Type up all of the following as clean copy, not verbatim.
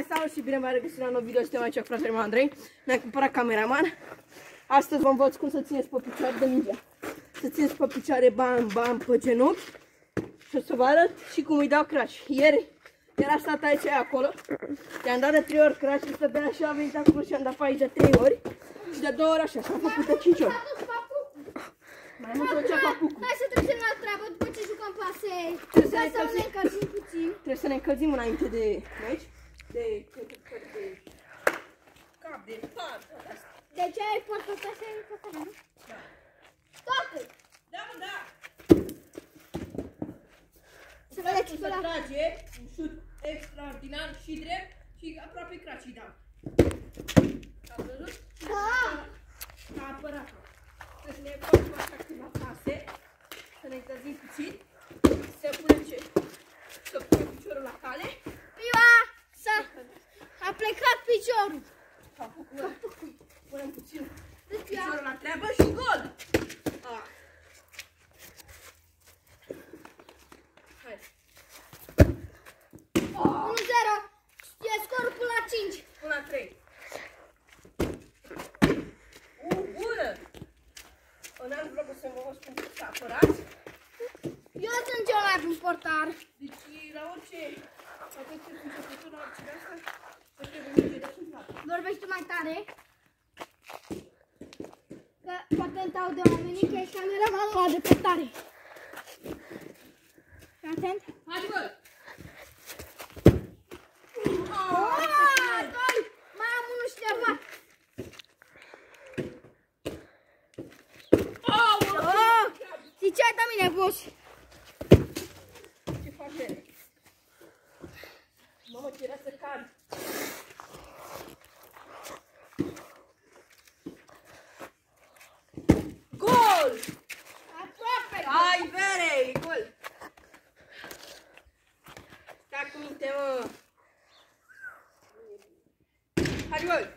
Hai, salut și bine v-am regăsit la un nou video, suntem aici cu fratele meu Andrei. Mi-am cumpărat cameraman. Astăzi vă învăț cum să țineți pe picioare de mingea. Să țineți pe picioare bam, bam, pe genunchi. Și o să vă arăt și cum îi dau crash. Ieri era stat aici acolo. I-am dat de 3 ori crash și stătea așa, a venit acolo și am dat pe aici de 3 ori. Și de 2 ori așa, și am făcut de 5 ori. Mai mult făcea papucul. Hai să trecem la treabă după ce jucăm pase. Trebuie să ne încălzim puțin. Trebuie să ne încălzim înainte de aici. De cap, de pat, toate astea. Deci ai portat așa în cătare, nu? Da. Toate! Da, mă, da! Să vedeți să trage un șut extraordinar și drept și aproape craci îi dau. Ați văzut? Da! S-a apărat. Trebuie să ne facem așa câteva pase, să ne încălzim puțin, să punem piciorul la cale. A plecat piciorul. Punem puțin piciorul la treabă și gol! Hai! 1-0. E scorul până la 5. Până la 3. Bună! În alt vlog o să vă spun că s-a apărat. Eu sunt cel mai bun portar. Deci la orice începător, la orice de asta, să trebuie de suflat. Vorbește mai tare. Că poate îmi aude oamenii că e cameramanul ăla de portare. Fii atent. Hai, gol! Gol! Mai am unul șterbat. Ziceai de mine, boss. Ce faci, bine? Mamă, ce era să cad. Gol! Aproape. Hai, vere, gol! Stai cu minte, mă! Hai, gol!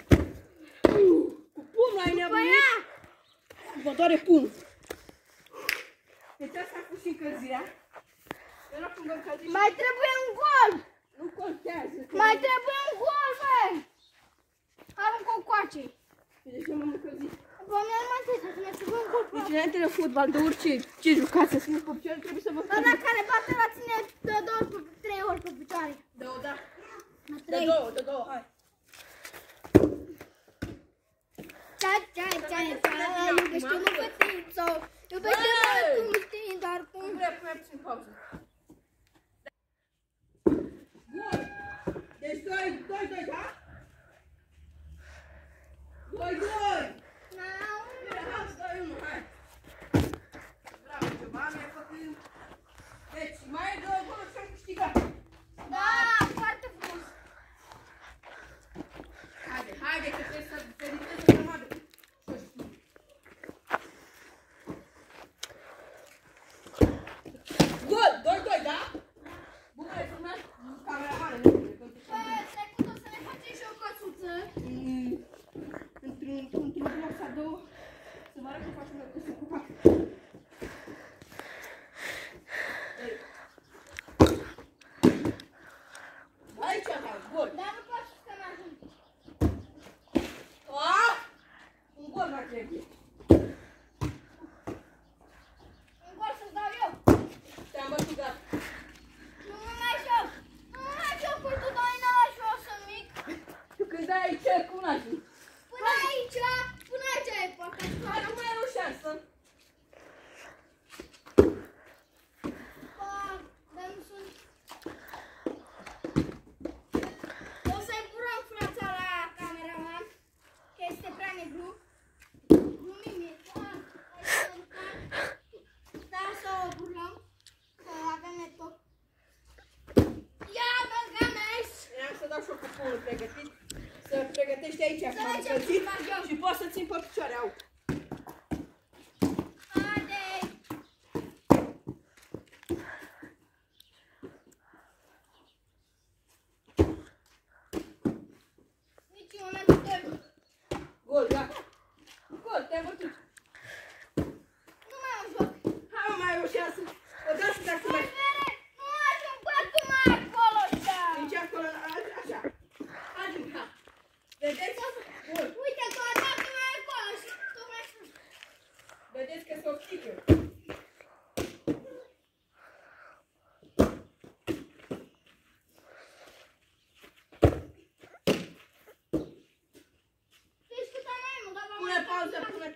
Cu pumnul ai nebunit? Vă doare pumnul. Deci asta a fost și încălzirea. Eu nu cum vă încălzim. Mai trebuie un gol. Nu contează. Mai trebuie un gol, bă. Am un cocoace. De ce m-am încălzit? Bă, mi-am mai zis să ne trebuie un gol. Deci înainte de fotbal, de orice ce jucați, să țineți pe picioare, trebuie să vă Dar dacă care bate la ține de 3 ori pe picioare. Da, da. La 3. De două, hai. Iubește-mă fătiță. Iubește-mă cum știi, dar cum. Vreau mai puțin pauză. Gol! Deci 2, da? 2, 2! Hai, 2, 1, hai! Bravo, ceva, mi-ai făcut... Deci, mai e 2 goluri și am câștigat. Da, foarte frumos. Haide, că trebuie să felicitez o grămadă. Gol! 2-2, da? Bun, ai filmat cameramanul, nu trebuie, că Trecut o să ne facem și o căsuță. într-un bloc sau două, să vă arăt că facem o căsuță cu pac. Aici, da, gol! Dar nu poți să mă ajung. Un gol mai trebuie. Un gol să-ți dau eu. Te-am bătut, gata. Nu mă mai joc. Nu mă mai joc, păi tu dai n-ala și eu sunt mic. Tu când dai aici, cum n-ajung? Până aici e poate. Acum e o șansă. Dar nu sunt... O să-i burăm frața la cameraman, că este prea negru. Glumim, e clar. Da, să o burlăm, că avem netop. Ia, Bălgameș! Vreau să dau și-o cu pumnul pregătit. Să pregătești aici, Să acum vedem încălzit, cum fac eu. și poți să țin pe picioare, au. Haide! Nici un moment de... Gol, gata. Gol, te-am bătut. Nu mai am joc. Hai, mă, mai e o șansă. O dați dacă mai... Nu ajung, bă, tu mai acolo, așa. Deci acolo, așa.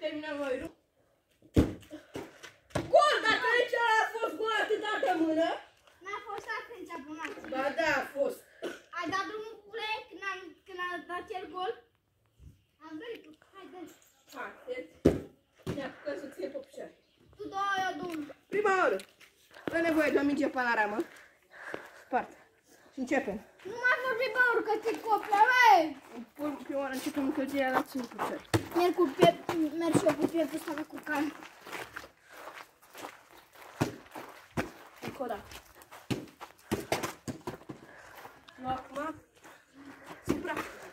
terminăm noi, nu? Gol, dar aici a fost gol atât de mână. N-a fost atenția abonați. Ba da, a fost. Ai dat drumul cu plec când a dat el gol? Am venit. Hai, dă-l. Hai, ne apucăm să ține pe picioare. Tu doi, eu dum. Prima oră. Dă nevoie de o minge panoramă. Spart. Și începem. Nu mai vorbi, bă, urcă ți copla, băi! Prima oară începem încălzirea la ține pe picioare. Merg și eu cu pieptul ăsta cu can. Încă o dată. Nu acum. Supra.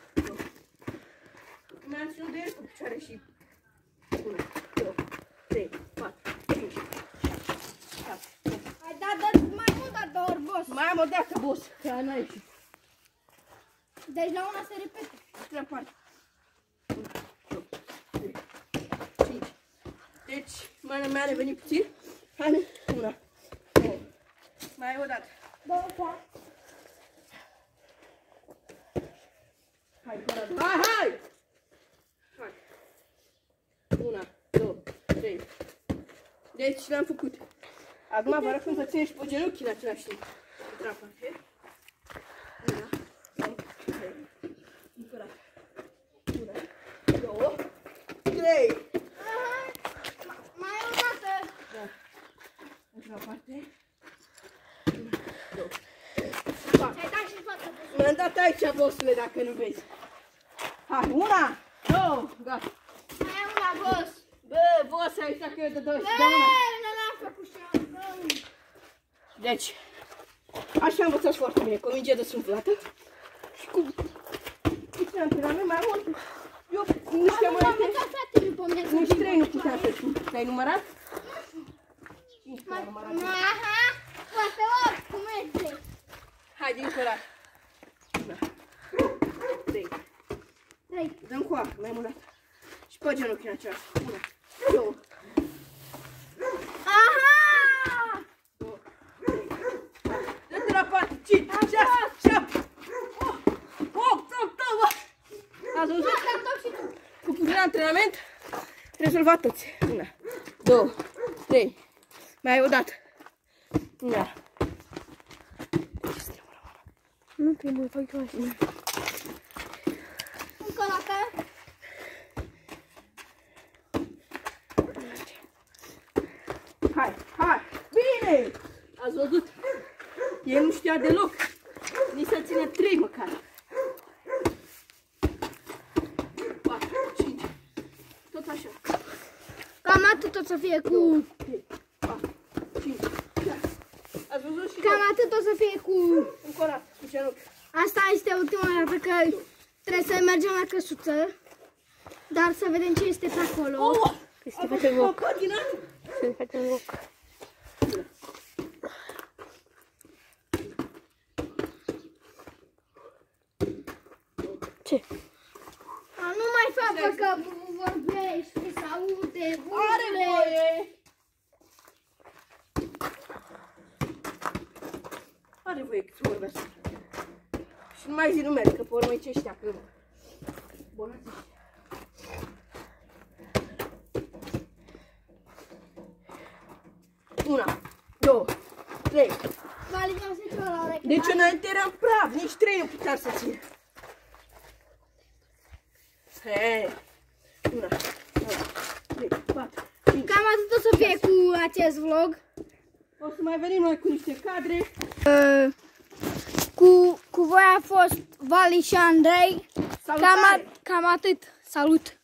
Mi-am ținut de el cu picioare și 1, 2, 3, 4, 5, 6, 7. Hai, da, mai mult, dar două ori, boss. Mai am o dată, boss, că n-a ieșit. Deci la una se repete. Treia parte. 1, 2, 3, 5. Deci, mai mi-a revenit puțin. Hai, 1, 2. Mai o dată. Două, patru. Hai, hai, hai! Hai. 1, 2, 3. Deci l-am făcut. Acum vă arăt cum să ținem și pe genunchi în același timp. Treia parte. 1, 2, 3. Încă o dată. 1, 2, 3. Mai o dată. Da. Încă o parte. 1, 2, 4. Ți-ai dat și în față. Mi-am dat aici, bossule, dacă nu vezi. Hai, 1, 2, gata. Mai e una, boss. Bă, boss, ai uitat că eu de 2 și de 1. Bă, n-am făcut și eu. Deci, așa am învățat foarte bine, cu o minge desumflată și cu puțin antrenament mai mult. Eu nu știam mai multe. Nici 3 nu puteam să știu. Te-ai numărat? 5 te-ai numărat. Aha, poate 8, cum este? Hai, din cărat. 3. 3. Dăm cu apă, mai mult. Și pe genunchi în același. 1, 2. Aha! 2, 3. Dă-te la 4, 5, 6, 7, 8, 8. Ați văzut? Cu puțin antrenament, rezolvat toți. 1, 2, 3. Mai o dată. 1. Nu trebuie, fac eu așa. Încă o dată. Hai, hai, bine! Ați văzut? El nu știa deloc. Nici să ține 3 măcar. 4, 5. Tot așa. Cam atât o să fie cu... 3, 4, 5, 6. Ați văzut și Cam atât o să fie cu... încă o dată, cu genunchi. Asta este ultima dată că trebuie să mergem la căsuță. Dar să vedem ce este pe acolo. Oh! Să facem loc. Continuat? Să facem loc. Ce? Nu mai fac că vorbești, se aude, Are voie! Are voie să vorbească. Și nu mai zi numele, că pe urmă e ce știa, că... Bonați ăștia. Una, 2, 3. Deci înainte eram praf, nici 3 nu puteam să țin. Hei! 1, 2, 3, 4, 5. Cam atât o să fie cu acest vlog. O să mai venim noi cu niște cadre. Cu voi a fost Vali și Andrei. Salutare! Cam atât. Salut!